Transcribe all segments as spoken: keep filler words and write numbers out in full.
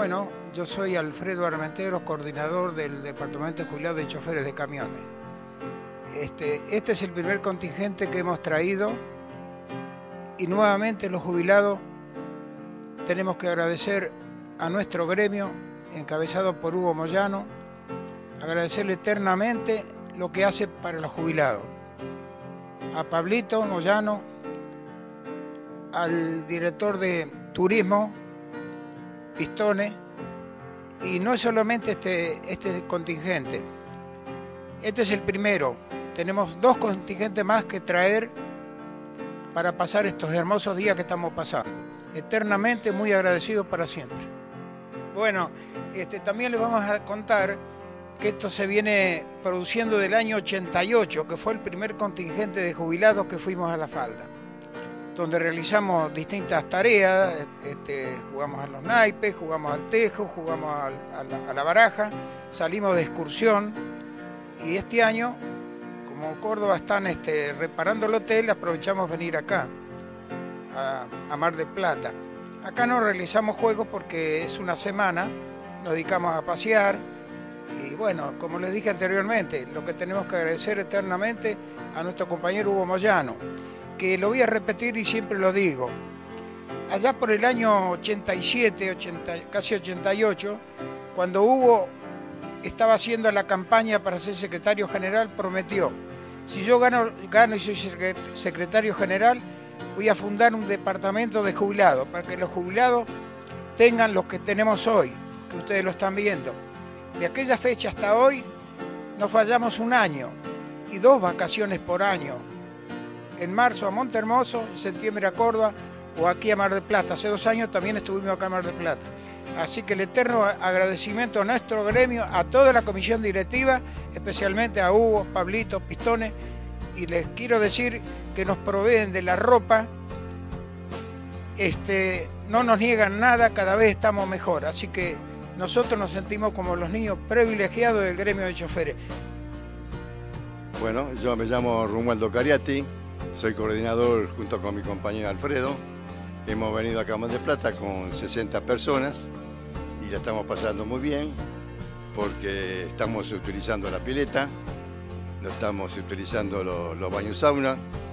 Bueno, yo soy Alfredo Armenteros, coordinador del Departamento de Jubilados y Choferes de Camiones. Este, este es el primer contingente que hemos traído y nuevamente los jubilados tenemos que agradecer a nuestro gremio, encabezado por Hugo Moyano, agradecerle eternamente lo que hace para los jubilados. A Pablito Moyano, al director de turismo, Pistones, y no es solamente este, este contingente, este es el primero, tenemos dos contingentes más que traer para pasar estos hermosos días que estamos pasando. Eternamente muy agradecidos para siempre. Bueno, este, también les vamos a contar que esto se viene produciendo del año ochenta y ocho, que fue el primer contingente de jubilados que fuimos a La Falda, donde realizamos distintas tareas, este, jugamos a los naipes, jugamos al tejo, jugamos al, a, la, a la baraja, salimos de excursión y este año, como Córdoba están este, reparando el hotel, aprovechamos venir acá, a, a Mar del Plata. Acá no realizamos juegos porque es una semana, nos dedicamos a pasear y bueno, como les dije anteriormente, lo que tenemos que agradecer eternamente a nuestro compañero Hugo Moyano, que lo voy a repetir y siempre lo digo. Allá por el año ochenta y siete, ochenta, casi ochenta y ocho, cuando Hugo estaba haciendo la campaña para ser secretario general, prometió: si yo gano, gano y soy secretario general, voy a fundar un departamento de jubilados, para que los jubilados tengan lo que tenemos hoy, que ustedes lo están viendo. De aquella fecha hasta hoy, nos fallamos un año y dos vacaciones por año. En marzo a Montehermoso, en septiembre a Córdoba o aquí a Mar del Plata. Hace dos años también estuvimos acá en Mar del Plata. Así que el eterno agradecimiento a nuestro gremio, a toda la comisión directiva, especialmente a Hugo, Pablito, Pistones, y les quiero decir que nos proveen de la ropa, este, no nos niegan nada, cada vez estamos mejor. Así que nosotros nos sentimos como los niños privilegiados del gremio de choferes. Bueno, yo me llamo Romualdo Cariati. Soy coordinador junto con mi compañero Alfredo. Hemos venido acá a Mar del Plata con sesenta personas y la estamos pasando muy bien porque estamos utilizando la pileta, no estamos utilizando los, los baños sauna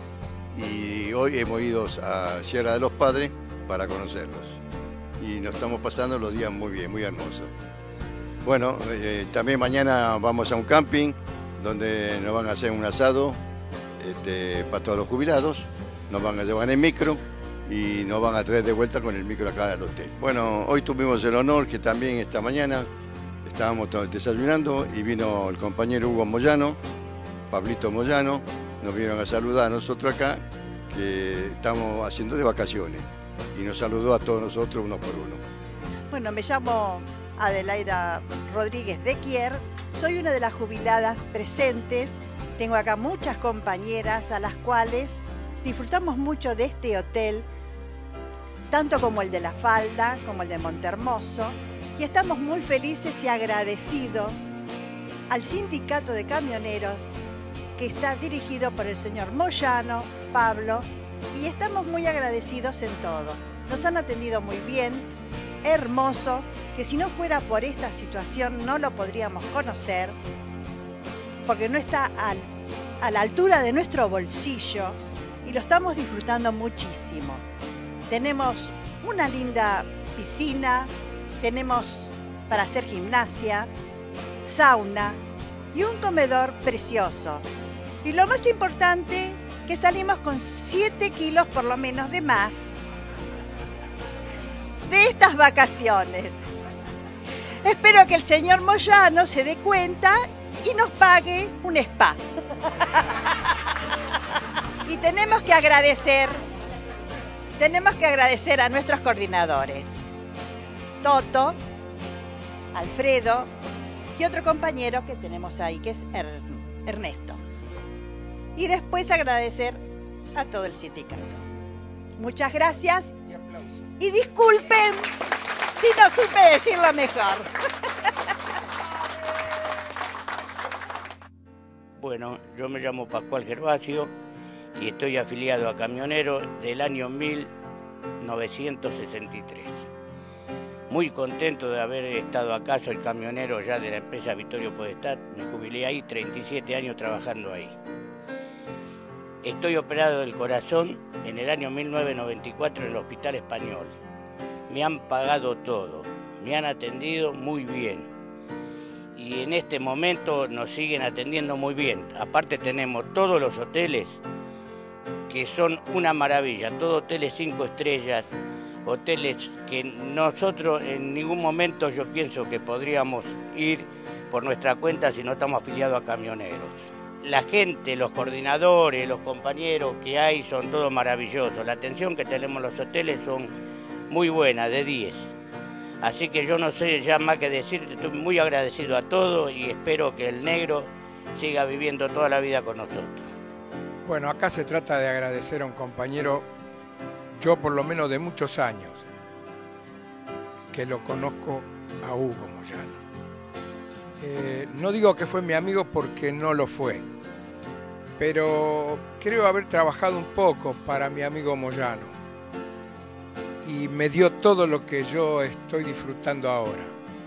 y hoy hemos ido a Sierra de los Padres para conocerlos y nos estamos pasando los días muy bien, muy hermosos. Bueno, eh, también mañana vamos a un camping donde nos van a hacer un asado Este, para todos los jubilados, nos van a llevar en micro y nos van a traer de vuelta con el micro acá al hotel. Bueno, hoy tuvimos el honor que también esta mañana estábamos desayunando y vino el compañero Hugo Moyano, Pablito Moyano, nos vinieron a saludar a nosotros acá, que estamos haciendo de vacaciones, y nos saludó a todos nosotros uno por uno. Bueno, me llamo Adelaida Rodríguez de Quier, soy una de las jubiladas presentes. Tengo acá muchas compañeras a las cuales disfrutamos mucho de este hotel, tanto como el de La Falda, como el de Montehermoso, y estamos muy felices y agradecidos al sindicato de camioneros que está dirigido por el señor Moyano, Pablo, y estamos muy agradecidos en todo. Nos han atendido muy bien, hermoso, que si no fuera por esta situación no lo podríamos conocer, porque no está al, a la altura de nuestro bolsillo y lo estamos disfrutando muchísimo. Tenemos una linda piscina, tenemos para hacer gimnasia, sauna y un comedor precioso. Y lo más importante, que salimos con siete kilos por lo menos de más de estas vacaciones. Espero que el señor Moyano se dé cuenta y nos pague un spa. Y tenemos que agradecer, tenemos que agradecer a nuestros coordinadores, Toto, Alfredo y otro compañero que tenemos ahí, que es er, Ernesto. Y después agradecer a todo el sindicato. Muchas gracias Y aplausos. y disculpen si no supe decirlo mejor. Bueno, yo me llamo Pascual Gervasio y estoy afiliado a Camioneros del año mil novecientos sesenta y tres. muy contento de haber estado acá, soy camionero ya de la empresa Vittorio Podestá, me jubilé ahí, treinta y siete años trabajando ahí. Estoy operado del corazón en el año mil novecientos noventa y cuatro en el Hospital Español. Me han pagado todo, me han atendido muy bien. Y en este momento nos siguen atendiendo muy bien. Aparte tenemos todos los hoteles que son una maravilla, todos hoteles cinco estrellas, hoteles que nosotros en ningún momento yo pienso que podríamos ir por nuestra cuenta si no estamos afiliados a camioneros. La gente, los coordinadores, los compañeros que hay son todos maravillosos. La atención que tenemos en los hoteles son muy buena, de diez. Así que yo no sé ya más que decir, estoy muy agradecido a todos y espero que el negro siga viviendo toda la vida con nosotros. Bueno, acá se trata de agradecer a un compañero, yo por lo menos de muchos años, que lo conozco, a Hugo Moyano. Eh, no digo que fue mi amigo porque no lo fue, pero creo haber trabajado un poco para mi amigo Moyano. Y me dio todo lo que yo estoy disfrutando ahora.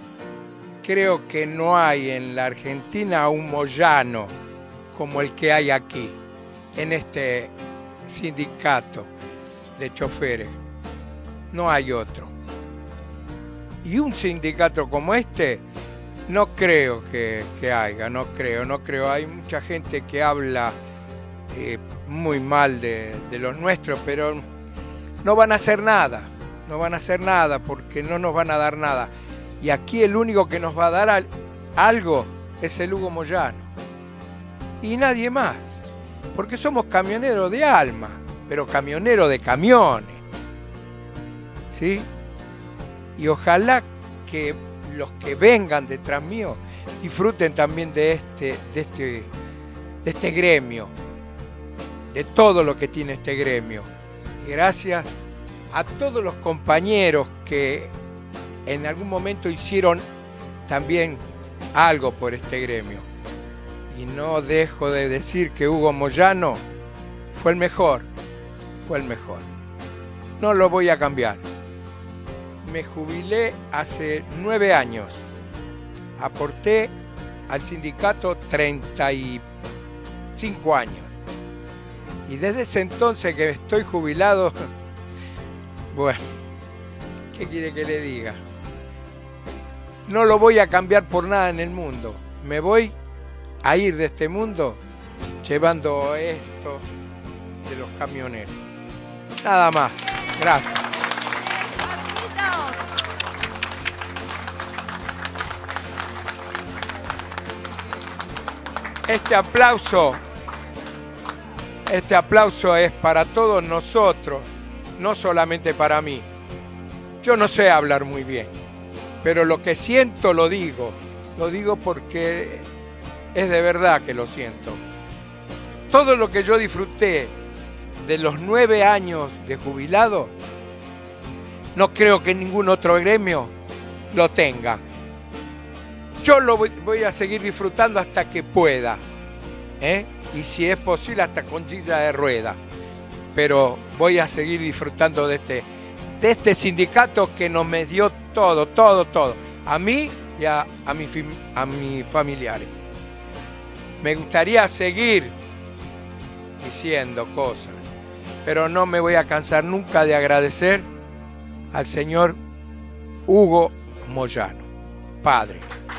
Creo que no hay en la Argentina un Moyano como el que hay aquí, en este sindicato de choferes. No hay otro. Y un sindicato como este, no creo que, que haya, no creo, no creo. Hay mucha gente que habla eh, muy mal de, de los nuestros, pero no van a hacer nada, no van a hacer nada porque no nos van a dar nada. Y aquí el único que nos va a dar al, algo es el Hugo Moyano. Y nadie más, porque somos camioneros de alma, pero camioneros de camiones. ¿Sí? Y ojalá que los que vengan detrás mío disfruten también de este, de este, de este gremio, de todo lo que tiene este gremio. Y gracias a todos los compañeros que en algún momento hicieron también algo por este gremio. Y no dejo de decir que Hugo Moyano fue el mejor, fue el mejor. No lo voy a cambiar. Me jubilé hace nueve años. Aporté al sindicato treinta y cinco años. Y desde ese entonces que estoy jubilado, bueno, ¿qué quiere que le diga? No lo voy a cambiar por nada en el mundo. Me voy a ir de este mundo llevando esto de los camioneros. Nada más. Gracias. Este aplauso, este aplauso es para todos nosotros, no solamente para mí. Yo no sé hablar muy bien, pero lo que siento lo digo. Lo digo porque es de verdad que lo siento. Todo lo que yo disfruté de los nueve años de jubilado, no creo que ningún otro gremio lo tenga. Yo lo voy, voy a seguir disfrutando hasta que pueda, ¿eh? Y si es posible hasta con silla de rueda. Pero voy a seguir disfrutando de este, de este sindicato que nos me dio todo, todo, todo. A mí y a, a, mi, a mis familiares. Me gustaría seguir diciendo cosas, pero no me voy a cansar nunca de agradecer al señor Hugo Moyano, padre.